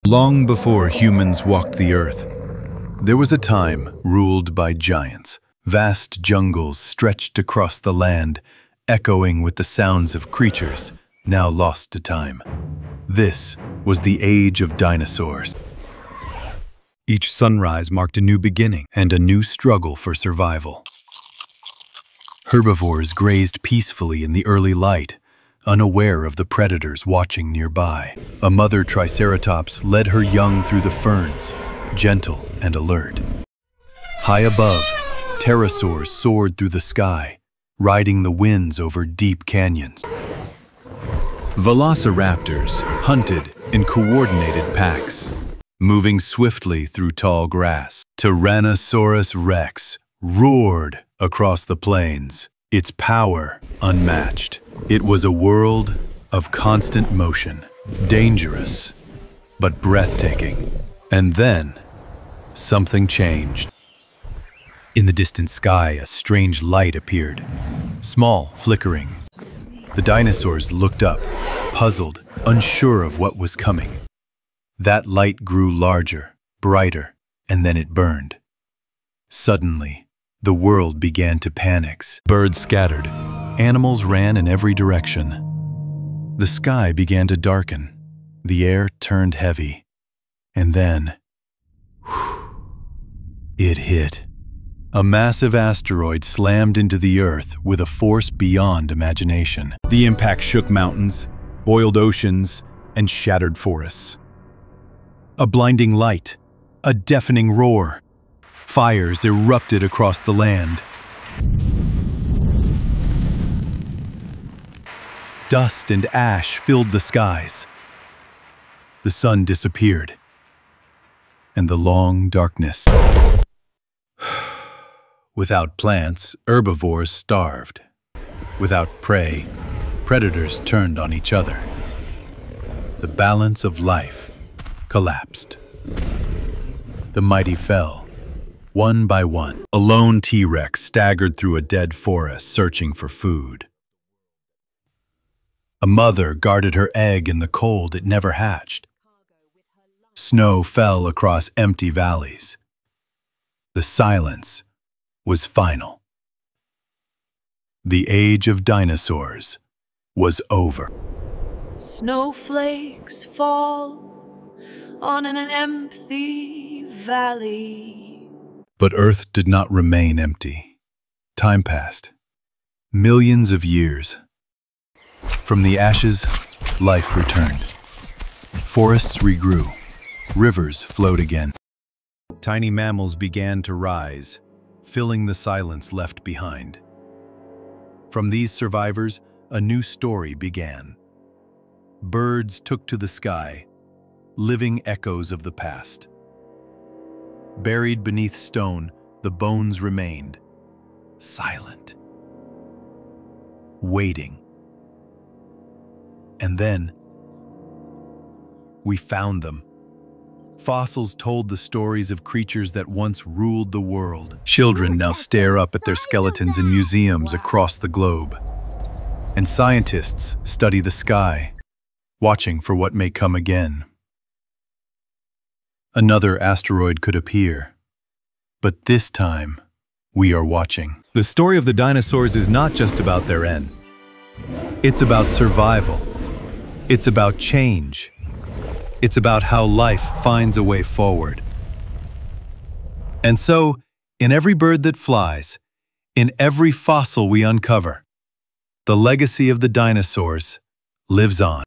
Long before humans walked the earth, there was a time ruled by giants. Vast jungles stretched across the land, echoing with the sounds of creatures now lost to time. This was the age of dinosaurs. Each sunrise marked a new beginning and a new struggle for survival. Herbivores grazed peacefully in the early light, unaware of the predators watching nearby. A mother triceratops led her young through the ferns, gentle and alert. High above, pterosaurs soared through the sky, riding the winds over deep canyons. Velociraptors hunted in coordinated packs, moving swiftly through tall grass. Tyrannosaurus rex roared across the plains, its power unmatched. It was a world of constant motion, dangerous, but breathtaking. And then, something changed. In the distant sky, a strange light appeared, small, flickering. The dinosaurs looked up, puzzled, unsure of what was coming. That light grew larger, brighter, and then it burned. Suddenly, the world began to panic. Birds scattered. Animals ran in every direction. The sky began to darken. The air turned heavy. And then, it hit. A massive asteroid slammed into the Earth with a force beyond imagination. The impact shook mountains, boiled oceans, and shattered forests. A blinding light, a deafening roar. Fires erupted across the land. Dust and ash filled the skies. The sun disappeared, and the long darkness. Without plants, herbivores starved. Without prey, predators turned on each other. The balance of life collapsed. The mighty fell, one by one. A lone T-Rex staggered through a dead forest searching for food. A mother guarded her egg in the cold it never hatched. Snow fell across empty valleys. The silence was final. The age of dinosaurs was over. Snowflakes fall on an empty valley. But Earth did not remain empty. Time passed. Millions of years. From the ashes, life returned. Forests regrew. Rivers flowed again. Tiny mammals began to rise, filling the silence left behind. From these survivors, a new story began. Birds took to the sky, living echoes of the past. Buried beneath stone, the bones remained, silent, waiting. And then, we found them. Fossils told the stories of creatures that once ruled the world. Children now stare up at their skeletons in museums across the globe. And scientists study the sky, watching for what may come again. Another asteroid could appear, but this time, we are watching. The story of the dinosaurs is not just about their end. It's about survival. It's about change. It's about how life finds a way forward. And so, in every bird that flies, in every fossil we uncover, the legacy of the dinosaurs lives on.